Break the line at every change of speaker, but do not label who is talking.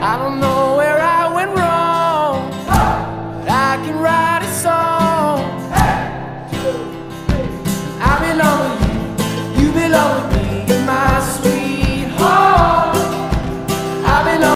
I don't know where I went wrong, but I can write